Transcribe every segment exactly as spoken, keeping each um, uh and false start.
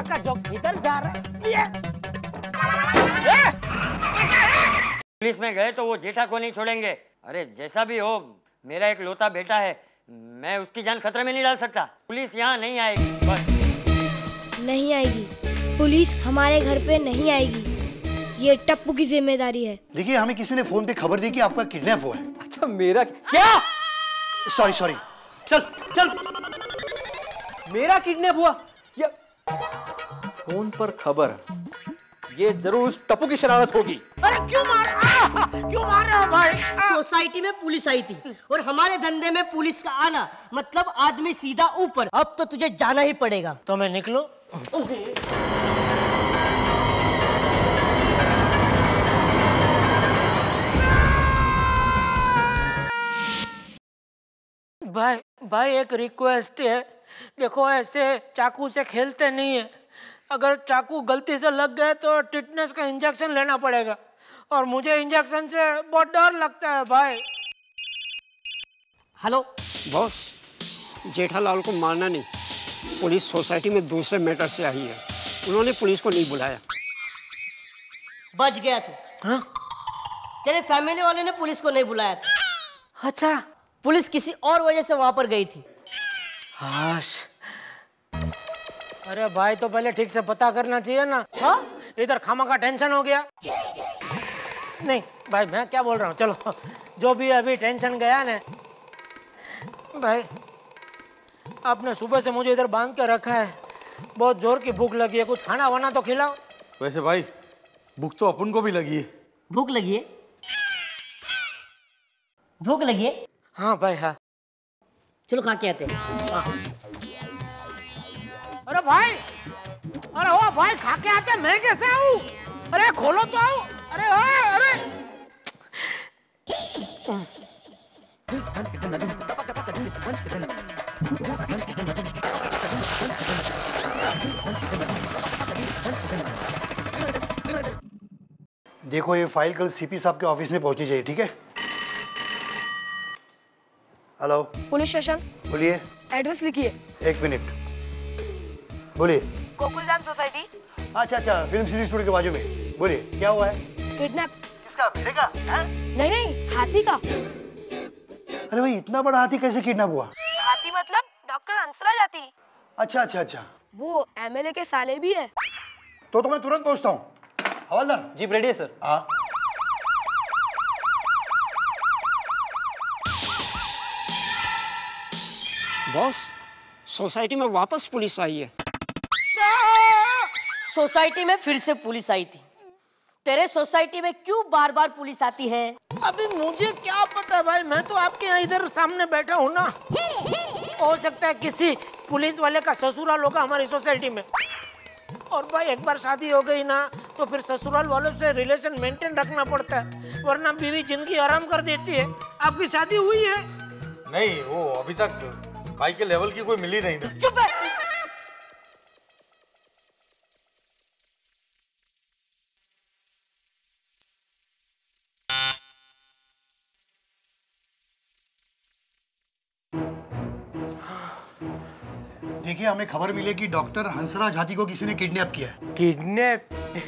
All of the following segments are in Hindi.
पापा का जोक इधर जा रहा है। पुलिस में गए तो वो जेठा को नहीं छोड़ेंगे। अरे जैसा भी हो, मेरा एक लौता बेटा है, मैं उसकी जान खतरे में नहीं डाल सकता। पुलिस यहाँ नहीं आएगी। बस नहीं आएगी, पुलिस हमारे घर पे नहीं आएगी, ये टप्पू की जिम्मेदारी है। देखिए, हमें किसी ने फोन पे खबर दी कि आपका किडनैप हुआ है। अच्छा मेरा क्या? सॉरी सॉरी, चल चल। मेरा किडनैप हुआ? ये फोन पर खबर, ये जरूर उस टप्पू की शरारत होगी। अरे क्यों मार आ, क्यों मार रहे हो भाई? सोसाइटी में पुलिस आई थी और हमारे धंधे में पुलिस का आना मतलब आदमी सीधा ऊपर। अब तो तुझे जाना ही पड़ेगा। तो मैं निकलूं? भाई भाई एक रिक्वेस्ट है, देखो ऐसे चाकू से खेलते नहीं है। अगर चाकू गलती से लग गए तो टिटनेस का इंजेक्शन लेना पड़ेगा और मुझे इंजेक्शन से बहुत डर लगता है भाई। हेलो बॉस, जेठालाल को मारना नहीं, पुलिस सोसाइटी में दूसरे मैटर से आई है, उन्होंने पुलिस को नहीं बुलाया। बच गया तू। हाँ? तेरे फैमिली वाले ने पुलिस को नहीं बुलाया था। अच्छा, पुलिस किसी और वजह से वहां पर गई थी। हाश। अरे भाई तो पहले ठीक से पता करना चाहिए ना। हाँ, इधर खामा का टेंशन हो गया। नहीं भाई, मैं क्या बोल रहा हूँ, चलो जो भी अभी टेंशन गया ना। भाई आपने सुबह से मुझे इधर बांध के रखा है, बहुत जोर की भूख लगी है, कुछ खाना वाना तो खिलाओ। वैसे भाई भूख तो अपन को भी लगी है। भूख लगी है? भूख लगी है? हाँ भाई हाँ, चलो खा के आते हैं। हाँ। अरे भाई, अरे ओ भाई खा के आते, मैं कैसे आऊँ? अरे खोलो तो आओ। अरे ओ, अरे देखो, ये फाइल कल सीपी साहब के ऑफिस में पहुंचनी चाहिए, ठीक है? Hello police station. बोलिए। एड्रेस लिखिए। एक मिनट, बोलिए। गोकुलधाम सोसाइटी। अच्छा अच्छा, फिल्म सीरीज स्टूडियो के बाजू में। बोलिए, क्या हुआ है? किडनैप। किसका? मेरे का? है? नहीं नहीं, हाथी का। अरे भाई, इतना बड़ा हाथी कैसे किडनैप हुआ? हाथी मतलब डॉक्टर हंसराज हाथी। अच्छा अच्छा अच्छा, वो एमएलए के साले भी है। तो तो मैं तुरंत पहुंचता हूँ। हवलदार जी रेडी है सर। हाँ। बॉस, सोसाइटी में वापस पुलिस आई है। सोसाइटी में फिर से पुलिस आई थी। तेरे सोसाइटी में क्यों बार बार पुलिस आती है? अभी मुझे क्या पता भाई, मैं तो आपके यहाँ इधर सामने बैठा हूँ ना। हो सकता है किसी पुलिस वाले का ससुराल होगा हमारी सोसाइटी में। और भाई एक बार शादी हो गई ना तो फिर ससुराल वालों से रिलेशन मेंटेन रखना पड़ता है, वरना बीवी जिंदगी आराम कर देती है। आपकी शादी हुई है? नहीं, वो अभी तक भाई के लेवल की कोई मिली नहीं ना। चुप है। देखिए, हमें खबर मिली कि डॉक्टर हंसराज हाथी को किसी ने किडनैप किया है। किडनैप?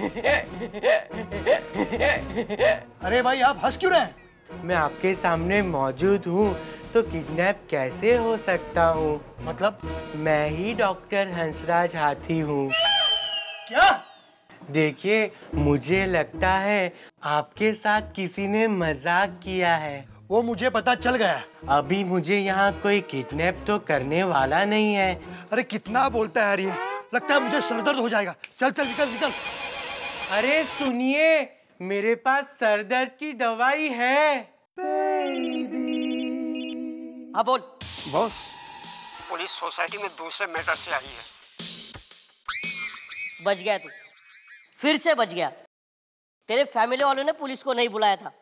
अरे भाई, आप हंस क्यों रहे हैं? मैं आपके सामने मौजूद हूँ तो किडनैप कैसे हो सकता हूँ? मतलब? मैं ही डॉक्टर हंसराज हाथी हूँ। क्या? देखिए, मुझे लगता है आपके साथ किसी ने मजाक किया है। वो मुझे पता चल गया। अभी मुझे यहाँ कोई किडनैप तो करने वाला नहीं है। अरे कितना बोलता है यार ये, लगता है मुझे सरदर्द हो जाएगा। चल चल निकल निकल। अरे सुनिए, मेरे पास सरदर्द की दवाई है। हाँ बोल। बॉस, पुलिस सोसाइटी में दूसरे मैटर से आई है। बच गया तू, फिर से बच गया। तेरे फैमिली वालों ने पुलिस को नहीं बुलाया था।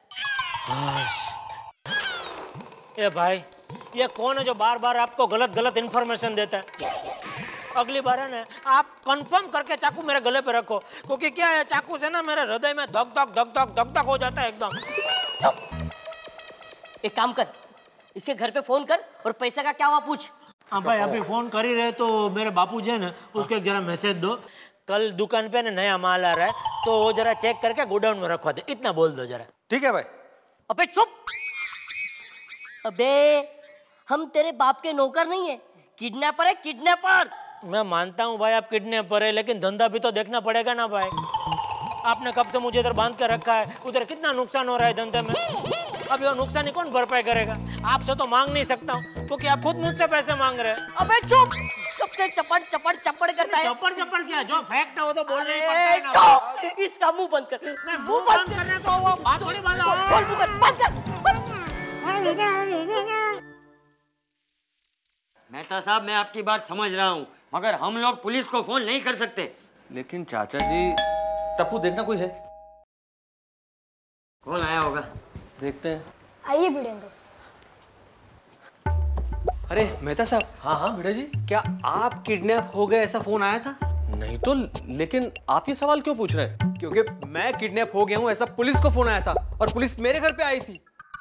ए भाई, ये कौन है जो बार बार आपको गलत गलत इन्फॉर्मेशन देता है? अगली बार है ना, आप कंफर्म करके चाकू मेरे गले पे रखो, क्योंकि क्या है, चाकू से ना मेरे हृदय में धक धक धक धक धक धक हो जाता है एकदम। एक काम कर, इसके घर पे फोन कर और पैसे का क्या हुआ पूछ। हाँ भाई अभी फोन कर ही रहे तो मेरे बापू जी है ना उसको एक जरा मैसेज दो, कल दुकान पे ना नया माल आ रहा है तो वो जरा चेक करके गोडाउन में रखवा दे, इतना बोल दो जरा। ठीक है भाई। अबे चुप। अबे हम तेरे बाप के नौकर नहीं है, किडनैपर है किडनैपर। मैं मानता हूँ भाई आप किडनैपर है, लेकिन धंधा भी तो देखना पड़ेगा ना भाई। आपने कब से मुझे इधर बांध के रखा है, उधर कितना नुकसान हो रहा है धंधे में। अभी वो नुकसान ही कौन भरपाई करेगा? आपसे तो मांग नहीं सकता हूँ क्योंकि आप खुद मुझसे पैसे मांग रहे हैं। अबे चुप, कब से चपड़ चपड़ चपड़ करता है। चपड़ चपड़ क्या, जो फैक्ट है वो तो बोलना ही पड़ता अरे है ना। चुप, इसका मुंह बंद कर। नहीं, मुंह बंद करने को वो बात थोड़ी बंद हो। बोल मुंह कर, बंद कर। मेहता साहब मैं आपकी बात समझ रहा हूँ, मगर हम लोग पुलिस को फोन नहीं कर सकते। लेकिन चाचा जी, टप्पू देखना कोई है? कौन आया होगा देखते हैं। आइए भिड़ेंद्र। अरे मेहता साहब। हाँ हाँ भिड़ा जी, क्या आप किडनैप हो गए ऐसा फोन आया था? नहीं तो, लेकिन आप ये सवाल क्यों पूछ रहे हैं? क्योंकि मैं किडनैप हो गया हूँ ऐसा पुलिस को फोन आया था और पुलिस मेरे घर पे आई थी।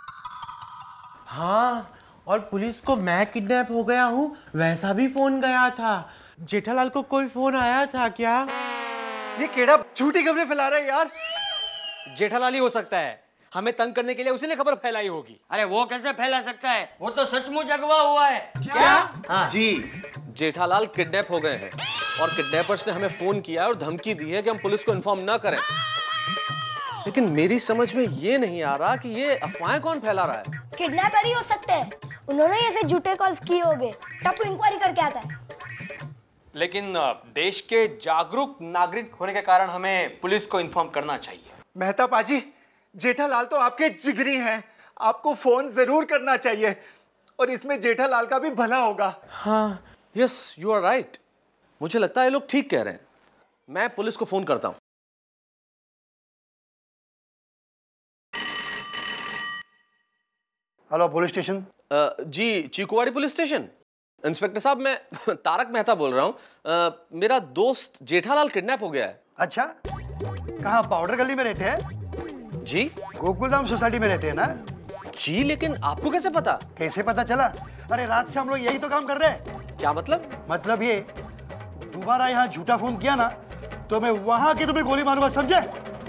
हाँ, और पुलिस को मैं किडनैप हो गया हूँ वैसा भी फोन गया था। जेठालाल को कोई फोन आया था क्या? ये केड़ा झूठी खबरें फैला रहा है यार। जेठालाल ही हो सकता है, हमें तंग करने के लिए उसी ने खबर फैलाई होगी। अरे वो कैसे फैला सकता है, वो तो सचमुच अगवा हुआ है। क्या? हाँ। जी, जेठालाल किडनैप हो गए हैं और किडनैपर्स ने हमें फोन किया और धमकी दी है कि हम पुलिस को इन्फॉर्म ना करें। लेकिन मेरी समझ में ये नहीं आ रहा कि ये अफवाहें कौन फैला रहा है। किडनैपर ही हो सकते हैं, उन्होंने ऐसे झूठे कॉल्स किए होंगे। टप्पू इंक्वायरी करके आता है। लेकिन देश के जागरूक नागरिक होने के कारण हमें पुलिस को इन्फॉर्म करना चाहिए। मेहता पाजी, जेठालाल तो आपके जिगरी हैं, आपको फोन जरूर करना चाहिए और इसमें जेठालाल का भी भला होगा। हाँ, यस यू आर राइट। मुझे लगता है ये लोग ठीक कह रहे हैं। मैं पुलिस को फोन करता हूं। Hello police station. जी, चीकुवाड़ी पुलिस स्टेशन। इंस्पेक्टर साहब, मैं तारक मेहता बोल रहा हूँ। मेरा दोस्त जेठालाल किडनैप हो गया है। अच्छा, कहाँ? पाउडर गली में रहते हैं? जी, गोकुलधाम सोसाइटी में रहते हैं ना? जी, लेकिन आपको कैसे पता? कैसे पता चला? अरे रात से हम लोग यही तो काम कर रहे हैं। क्या मतलब? मतलब ये, दोबारा यहाँ झूठा फोन किया ना तो मैं वहां की तुम्हें गोली मारूंगा, समझे?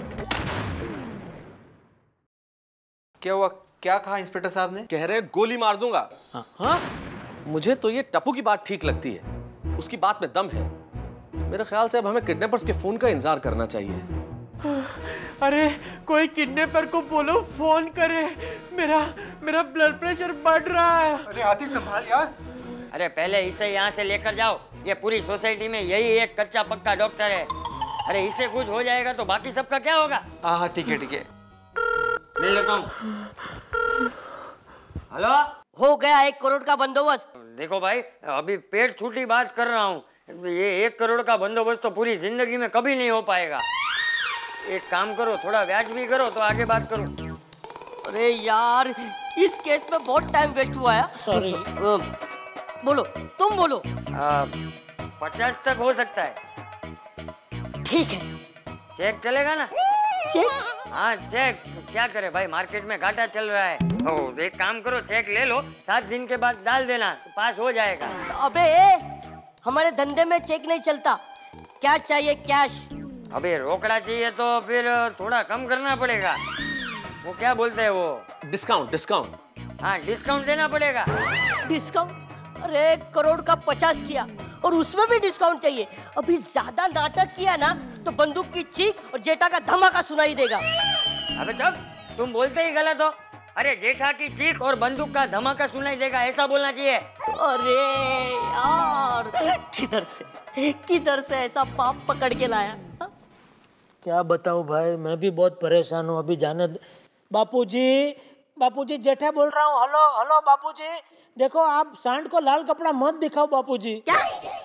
क्या हुआ? क्या कहा इंस्पेक्टर साहब ने? कह रहे गोली मार दूंगा। हाँ? हाँ? मुझे तो ये टप्पू की बात ठीक लगती है, उसकी बात में दम है। मेरे ख्याल से अब हमें किडनैपर्स के फोन का इंतजार करना चाहिए। अरे कोई किडनैपर को बोलो फोन करे, मेरा मेरा ब्लड प्रेशर बढ़ रहा है। अरे आती संभाल यार। अरे पहले इसे यहाँ से लेकर जाओ, ये पूरी सोसाइटी में यही एक कच्चा पक्का डॉक्टर है। अरे इससे कुछ हो जाएगा तो बाकी सबका क्या होगा? हाँ हाँ ठीक है ठीक है, मैं लेता हूँ। हेलो, हो गया एक करोड़ का बंदोबस्त। देखो भाई, अभी पेट छूटी बात कर रहा हूँ, ये एक करोड़ का बंदोबस्त तो पूरी जिंदगी में कभी नहीं हो पाएगा। एक काम करो, थोड़ा ब्याज भी करो तो आगे बात करूं। अरे यार, इस केस में बहुत टाइम वेस्ट हुआ है। सॉरी। बोलो, तुम बोलो। आ, पचास तक हो सकता है। ठीक है। चेक चलेगा ना? चेक? हाँ चेक, क्या करे भाई, मार्केट में घाटा चल रहा है। ओ, एक काम करो, चेक ले लो, सात दिन के बाद डाल देना, तो पास हो जाएगा। अबे हमारे धंधे में चेक नहीं चलता, क्या चाहिए? कैश। अबे रोकड़ा चाहिए तो फिर थोड़ा कम करना पड़ेगा। वो क्या बोलते हैं वो? डिस्काउंट। डिस्काउंट हाँ, डिस्काउंट देना पड़ेगा। डिस्काउंट? अरे करोड़ का पचास किया और उसमें भी डिस्काउंट चाहिए। अभी ज्यादा नाटक किया ना तो बंदूक की चीख और जेठा का धमाका सुनाई देगा। अबे चुप, तुम बोलते ही गलत हो। अरे जेठा की चीख और बंदूक का धमाका सुनाई देगा, ऐसा बोलना चाहिए। अरे यार, किधर से किधर से ऐसा पाप पकड़ के लाया? क्या बताऊं भाई, मैं भी बहुत परेशान हूँ। अभी जाने दो। बापूजी, बापूजी, जेठा बोल रहा हूँ। हेलो हेलो बापूजी, देखो आप सांड को लाल कपड़ा मत दिखाओ बापूजी। क्या?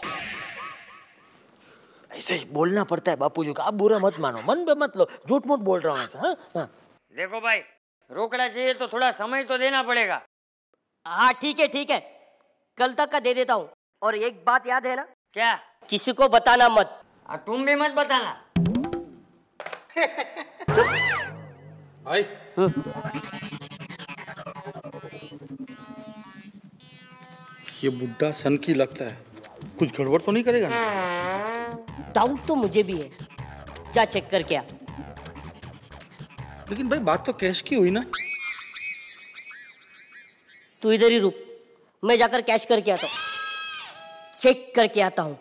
ऐसे ही बोलना पड़ता है बापूजी को, आप बुरा मत मानो, मन पे मत लो, झूठ मूठ बोल रहा हूँ ऐसा। हाँ हाँ। देखो भाई, रोकड़ा चाहिए तो थोड़ा समय तो देना पड़ेगा। हाँ ठीक है ठीक है, कल तक का दे देता हूँ। और एक बात याद है ना? क्या? किसी को बताना मत। आ, तुम भी मत बताना। भाई ये बुड्ढा सन की लगता है, कुछ गड़बड़ तो नहीं करेगा ना? डाउट तो मुझे भी है, जा चेक करके आ। लेकिन भाई बात तो कैश की हुई ना। तू इधर ही रुक, मैं जाकर कैश करके आता हूँ, चेक करके आता हूँ।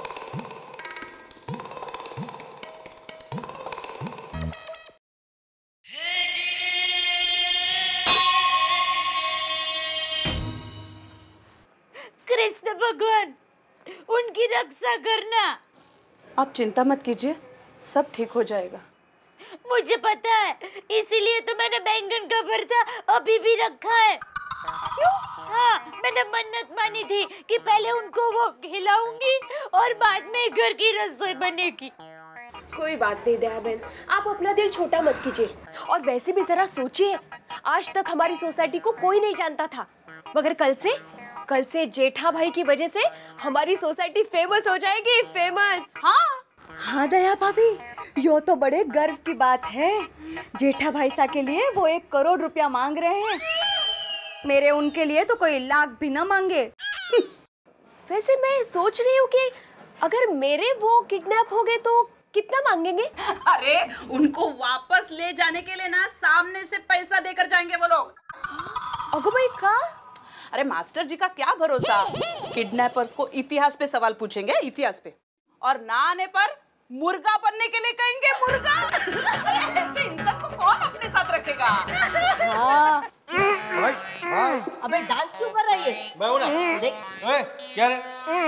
कृष्ण भगवान, उनकी रक्षा करना। आप चिंता मत कीजिए, सब ठीक हो जाएगा। मुझे पता है, इसीलिए तो मैंने बैंगन का भरता अभी भी रखा है। क्यों? हाँ, मैंने मन्नत मानी थी कि पहले उनको वो खिलाऊंगी और बाद में घर की रसोई बनेगी। कोई बात नहीं दया बहन, आप अपना दिल छोटा मत कीजिए। और वैसे भी जरा सोचिए, आज तक हमारी सोसाइटी को कोई नहीं जानता था, मगर कल से कल से जेठा भाई की वजह से हमारी सोसाइटी फेमस हो जाएगी, फेमस। हाँ हाँ दया भाभी, यो तो बड़े गर्व की बात है। जेठा भाई सा के लिए वो एक करोड़ रुपया मांग रहे हैं, मेरे उनके लिए तो कोई लाख भी ना मांगे। वैसे मैं सोच रही हूँ कि अगर मेरे वो किडनैप हो गए तो कितना मांगेंगे? अरे उनको वापस ले जाने के लिए ना सामने से पैसा देकर जाएंगे वो लोग। अगो भाई का? अरे मास्टर जी का क्या भरोसा, किडनैपर्स को इतिहास पे सवाल पूछेंगे, इतिहास पे, और ना आने पर मुर्गा बनने के लिए कहेंगे, मुर्गा। अरे ऐसे इंसान को कौन अपने साथ रखेगा? हाँ। भाई, भाई। अबे डांस क्यों कर रही है? मैं हूं ना। देख। ओए, क्या रे?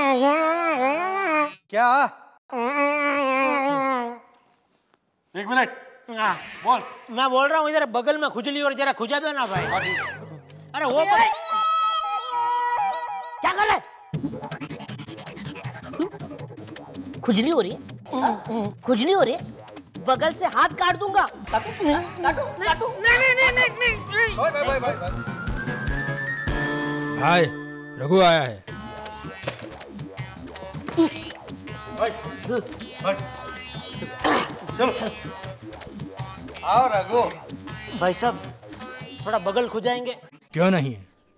क्या? एक मिनट। हाँ, बोल। मैं बोल रहा हूँ इधर बगल में खुजली और जरा खुजा दो ना भाई। अरे वो क्या कर रहा है? खुजली हो रही है? खुजली हो रही है? बगल से हाथ काट दूंगा। काटू काटू काटू। नहीं नहीं नहीं नहीं नहीं। भाई भाई भाई भाई। भाई रघु आया है। भाई भाई चलो आओ रघु। भाई साहब थोड़ा बगल खुजाएंगे? क्यों नहीं?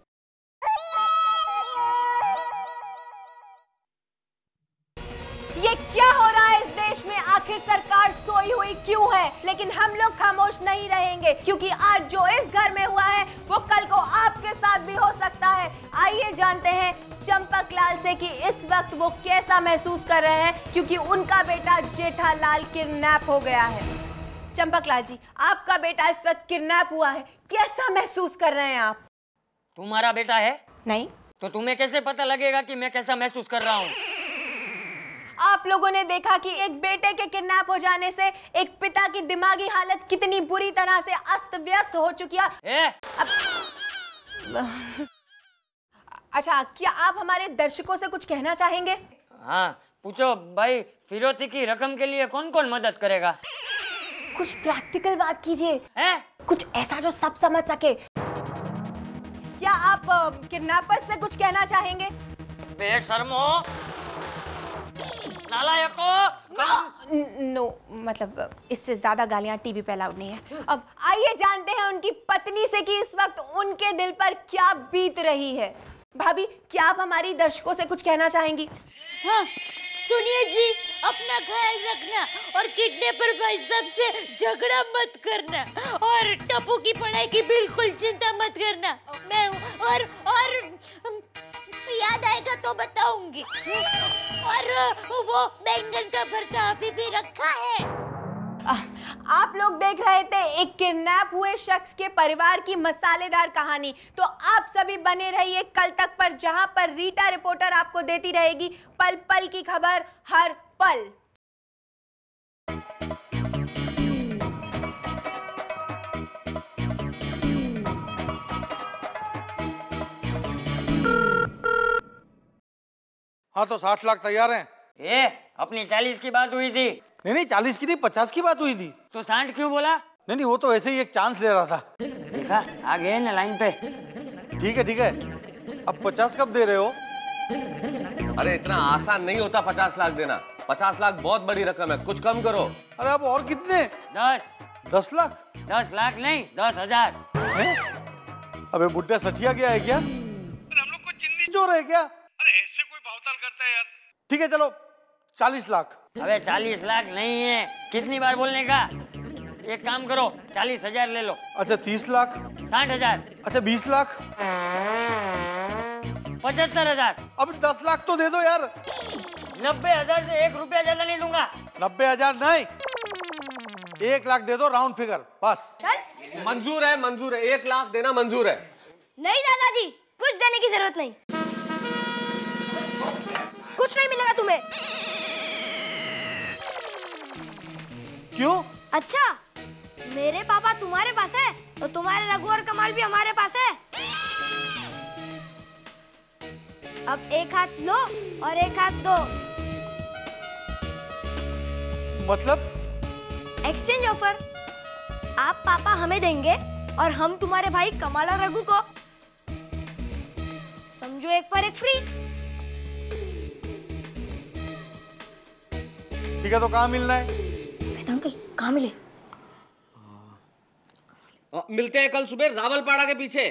ये क्या हो रहा है इस देश में? आखिर सरकार सोई हुई क्यों है? लेकिन हम लोग खामोश नहीं रहेंगे, क्योंकि आज जो इस घर में हुआ है वो कल को आपके साथ भी हो सकता है। आइए जानते हैं चंपकलाल से कि इस वक्त वो कैसा महसूस कर रहे हैं, क्योंकि उनका बेटा जेठालाल किडनैप हो गया है। चंपकलाल जी, आपका बेटा इस वक्त किडनैप हुआ है, कैसा महसूस कर रहे हैं आप? तुम्हारा बेटा है? नहीं। तो तुम्हें कैसे पता लगेगा कि मैं कैसा महसूस कर रहा हूँ? आप लोगों ने देखा कि एक बेटे के किडनैप हो जाने से एक पिता की दिमागी हालत कितनी बुरी तरह से अस्त व्यस्त हो चुकी है। ए? अब... अच्छा, क्या आप हमारे दर्शकों से कुछ कहना चाहेंगे? हाँ पूछो भाई, फिरौती की रकम के लिए कौन कौन मदद करेगा? कुछ प्रैक्टिकल बात कीजिए, हैं? कुछ ऐसा जो सब समझ सके। क्या आप किडनैपर्स से कुछ कहना चाहेंगे? बेशर्मो, नालायको, नो, मतलब इससे ज्यादा गालियां टीवी पे अलाउड नहीं है। अब आइए जानते हैं उनकी पत्नी से कि इस वक्त उनके दिल पर क्या बीत रही है। भाभी, क्या आप हमारी दर्शकों से कुछ कहना चाहेंगी? हाँ, सुनिए जी, अपना ख्याल रखना और किडनैपर भाई साहब से झगड़ा मत करना, और टप्पू की पढ़ाई की बिल्कुल चिंता मत करना। मैं हूँ, और और याद आएगा तो बताऊंगी। और वो बैंगन का भरता अभी भी रखा है। आ, आप लोग देख रहे थे एक किडनैप हुए शख्स के परिवार की मसालेदार कहानी। तो आप सभी बने रहिए कल तक पर, जहां पर रीटा रिपोर्टर आपको देती रहेगी पल पल की खबर हर पल। हाँ तो साठ लाख तैयार हैं। ए, अपनी चालीस की बात हुई थी। नहीं नहीं चालीस की नहीं, पचास की बात हुई थी। तो साठ क्यों बोला? नहीं नहीं वो तो ऐसे ही एक चांस ले रहा था। देखा, आ गए ना लाइन पे। ठीक है ठीक है, अब पचास कब दे रहे हो? अरे इतना आसान नहीं होता पचास लाख देना। पचास लाख बहुत बड़ी रकम है, कुछ कम करो। अरे अब और कितने? दस। दस लाख? दस लाख नहीं, दस हजार। अबे बुड्ढा सठिया गया है क्या? हम लोग को चिंदी हो रहे क्या? अरे ऐसे कोई भावताल करता है यार। ठीक है चलो चालीस लाख। अबे चालीस लाख नहीं है, कितनी बार बोलने का। एक काम करो, चालीस हजार ले लो। अच्छा तीस लाख। साठ हजार। अच्छा बीस लाख। पचहत्तर हजार। अब दस लाख तो दे दो यार। नब्बे हजार से एक रुपया ज्यादा नहीं दूंगा। नब्बे हजार नहीं, एक लाख दे दो राउंड फिगर बस। मंजूर है, मंजूर है, एक लाख देना मंजूर है। नहीं दादाजी, कुछ देने की जरूरत नहीं, कुछ नहीं मिलेगा तुम्हें। क्यों? अच्छा, मेरे पापा तुम्हारे पास है और तुम्हारे रघु और कमाल भी हमारे पास है। अब एक हाथ लो और एक हाथ दो। मतलब? Exchange offer. आप पापा हमें देंगे और हम तुम्हारे भाई कमाल और रघु को। समझो एक पर एक फ्री। ठीक है तो कहाँ मिलना है? अंकल कहाँ मिले? आ, मिलते हैं कल सुबह रावलपाड़ा के पीछे।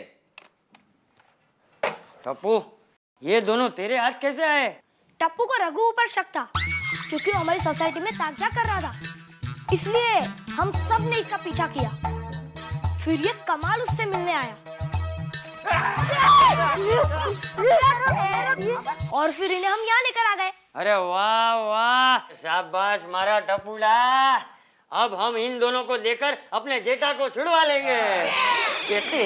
टप्पू, ये दोनों तेरे हाथ कैसे आए? टप्पू को रघु ऊपर शक था क्योंकि वो हमारी सोसाइटी में ताकझा कर रहा था, इसलिए हम सब ने इसका पीछा किया। फिर ये कमाल उससे मिलने आया और फिर इन्हें हम यहाँ लेकर आ गए। अरे वाह वाह, शाबाश मारा टप्पूड़ा। अब हम इन दोनों को देकर अपने जेठा को छुड़वा लेंगे। कहते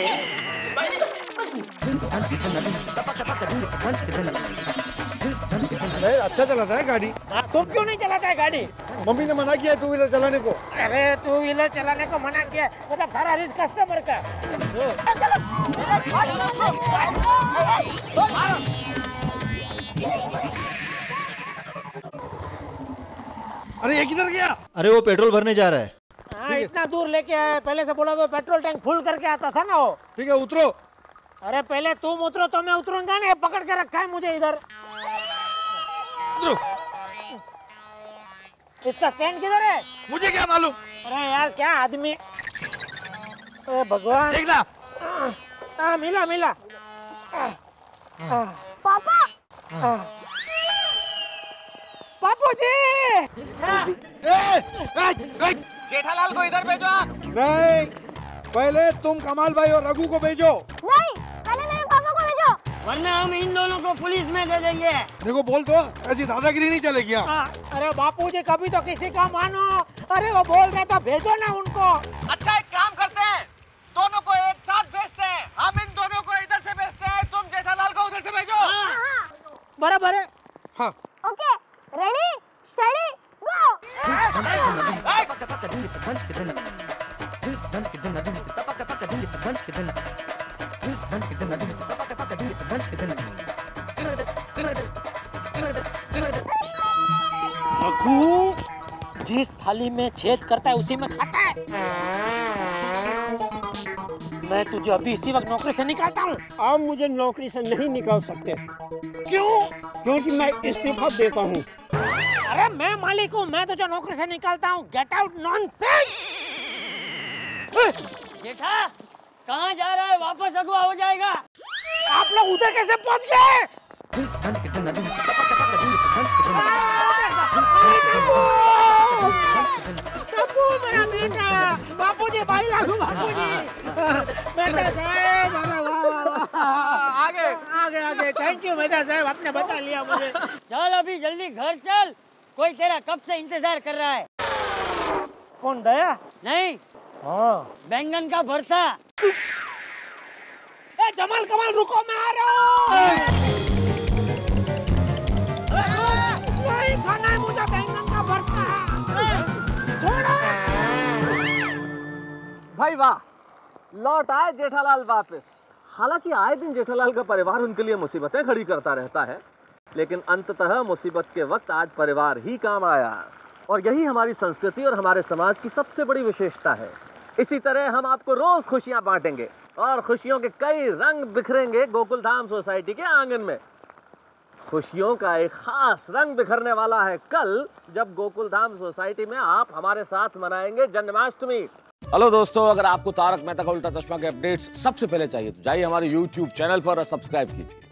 अच्छा चलाता है गाड़ी। तुम क्यों नहीं चलाता है गाड़ी? मम्मी ने मना किया टू व्हीलर चलाने को। अरे टू व्हीलर चलाने को मना किया, मतलब सारा रिस्क कस्टमर का। अरे ये किधर गया? अरे वो पेट्रोल भरने जा रहा है। हाँ इतना दूर लेके आया, पहले से बोला तो पेट्रोल टैंक फुल करके आता था ना वो। ठीक है उतरो। अरे पहले तुम उतरो तो मैं उतरूंगा नहीं, पकड़ के रखा है मुझे इधर। इसका स्टैंड किधर है? मुझे क्या मालूम। अरे यार क्या आदमी। अरे भगवान देखना। हाँ मिला मिला। पापा। पापू जी। जेठालाल को इधर भेजो आप। नहीं, पहले तुम कमाल भाई और रघु को भेजो। नहीं, पहले मेरे पापा को भेजो, वरना हम इन दोनों को पुलिस में दे देंगे। देखो बोल दो, ऐसी दादागिरी नहीं चलेगी। अरे बापू जी कभी तो किसी का मानो। अरे वो बोल रहे तो भेजो ना उनको। अच्छा एक काम करते हैं, दोनों को एक साथ भेजते हैं। हम इन दोनों को इधर से भेजते हैं, तुम जेठालाल को उधर से भेजो। बराबर है। हाँ okay, ready steady go. Raghu जिस थाली में छेद करता है उसी में खाता है। मैं तुझे अभी इसी वक्त नौकरी से निकालता हूँ। आप मुझे नौकरी से नहीं निकाल सकते। क्यों? क्योंकि मैं इस्तीफा देता हूँ। अरे मैं मालिक हूँ, मैं तुझे नौकरी से निकालता हूँ। Get out nonsense. जेठा कहाँ जा रहा है? वापस अगवा हो जाएगा। आप लोग उधर कैसे पहुँच गए? मेरा बेटा बापू जी, भाई लागू बापू जी। बेटा साहब आगे आगे आगे। थैंक यू बेटा साहब, आपने बता लिया मुझे। चल अभी जल्दी घर चल, कोई तेरा कब से इंतजार कर रहा है। कौन दया? नहीं, हाँ बैंगन का भरता। ए जमाल कमाल रुको, मैं आ रहा हूँ। नहीं खाना है मुझे बैंगन का भरता। छोड़ो। भाई वाह, लौट आए जेठालाल वापस। हालांकि आए दिन जेठालाल का परिवार उनके लिए मुसीबतें खड़ी करता रहता है, लेकिन अंततः मुसीबत के वक्त आज परिवार ही काम आया। और यही हमारी संस्कृति और हमारे समाज की सबसे बड़ी विशेषता है। इसी तरह हम आपको रोज खुशियां बांटेंगे और खुशियों के कई रंग बिखरेंगे गोकुल धाम सोसाइटी के आंगन में। खुशियों का एक खास रंग बिखरने वाला है कल, जब गोकुल धाम सोसाइटी में आप हमारे साथ मनाएंगे जन्माष्टमी। हेलो दोस्तों, अगर आपको तारक मेहता का उल्टा चश्मा के अपडेट्स सबसे पहले चाहिए तो जाइए हमारे यूट्यूब चैनल पर और सब्सक्राइब कीजिए।